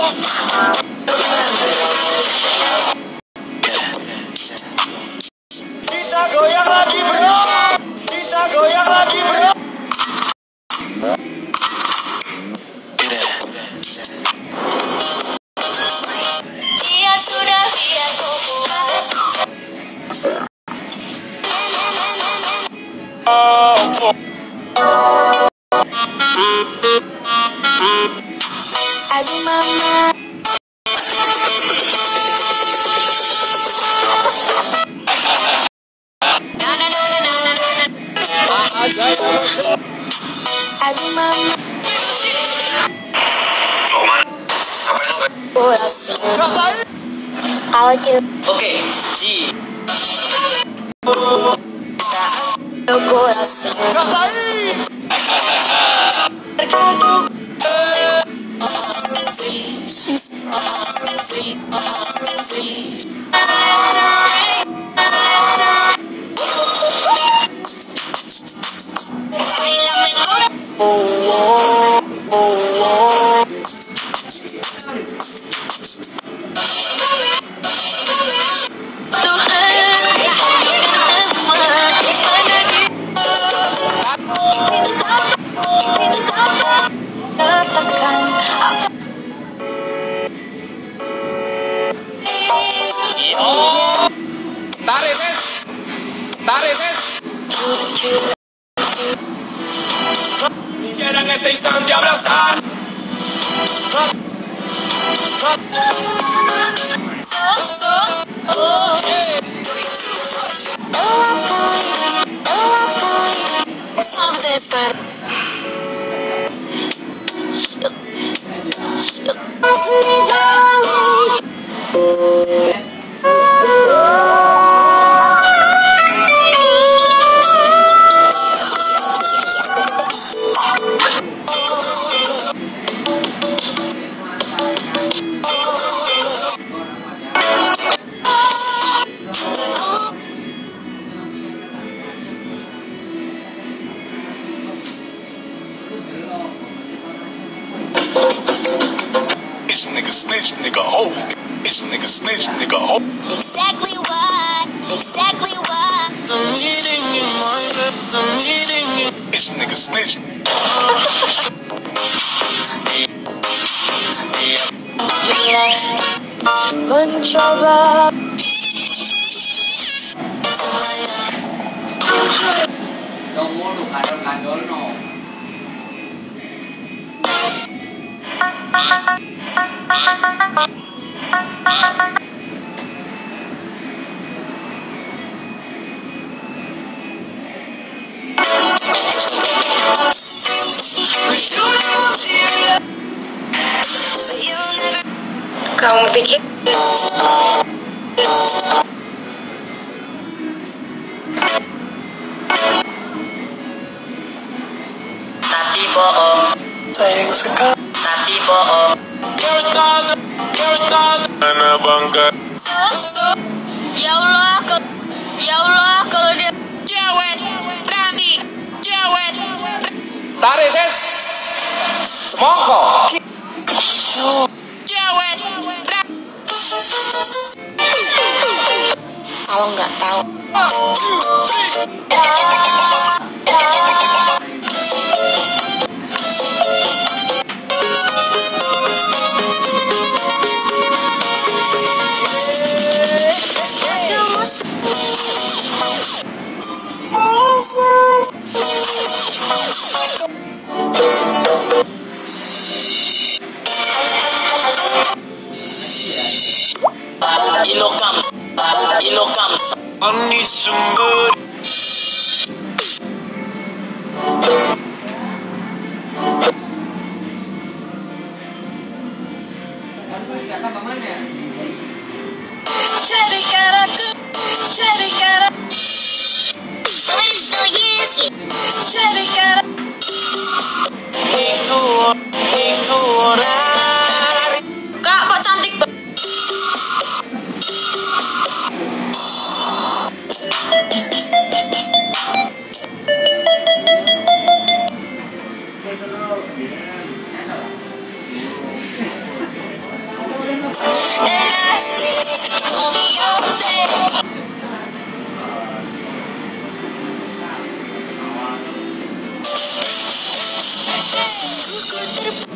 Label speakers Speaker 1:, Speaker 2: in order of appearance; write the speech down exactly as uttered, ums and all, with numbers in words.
Speaker 1: Kita goyang lagi bro, kita goyang lagi bro. Dia sudah siap kuat. Aduh mama. Aduh mama. Kalau cinta.
Speaker 2: Oke, Ci.
Speaker 1: Tarik ses, tarik ses. Quiero en esta instancia abrazar. Nigga snitch, nigga hoe. It's nigga snitch, nigga hoe.
Speaker 3: Exactly what? Exactly what?
Speaker 1: The meeting in my bed, the meeting in. It's nigga snitch.
Speaker 3: Mencoba.
Speaker 2: Don't want to kandol kandol no.
Speaker 3: Kamu pikir?
Speaker 2: Tapi bohong.
Speaker 1: Sayang sekali.
Speaker 2: Tapi bohong.
Speaker 1: Mana bangga.
Speaker 3: Ya Allah, kalau ya Allah kalau dia cewek berani cewek.
Speaker 1: Tarik ses. Semongko.
Speaker 3: Cewek.
Speaker 4: Kalau nggak tahu.
Speaker 2: Ino comes. Ino comes.
Speaker 1: I need somebody.
Speaker 3: Jadikan aku, jadikan aku, jadikan
Speaker 1: Iku, iku orang.
Speaker 3: Kak, kok cantik banget. Dari